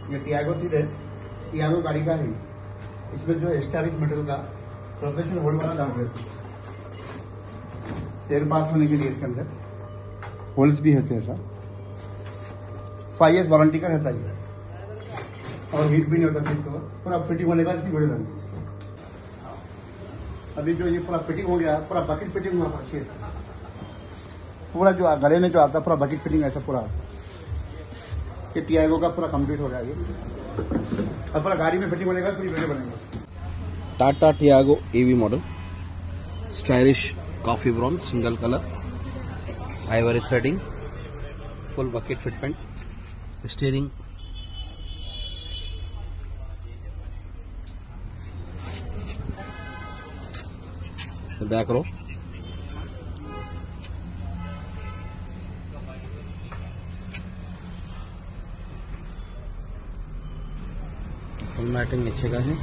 ये Tiago seat है, Tiago गाड़ी का है। इसमें जो है स्टाइलिश मॉडल का प्रोफेशनल होल्ड वाला डाल देते हैं, एयर पास होने के लिए। इसके अंदर होल्स भी होते हैं ऐसा। 5 years वारंटी का रहता है और हीट भी नहीं होता सीट कवर। पूरा फिटिंग होने का इसकी वीडियो डालूंगी। अभी जो ये पूरा फिटिंग हो गया, पूरा बकेट फिटिंग हुआ पीछे, पूरा जो गले में जो आता है पूरा बकेट फिटिंग ऐसा पूरा। ये टियागो का पूरा कंप्लीट हो गया ये। अब पूरा गाड़ी में फिटिंग होने का पूरी वीडियो बनेगा। Tata Tiago EV model, stylish coffee brown, single colour, ivory threading, full bucket fitment, steering, back row, full matting नीचे का है।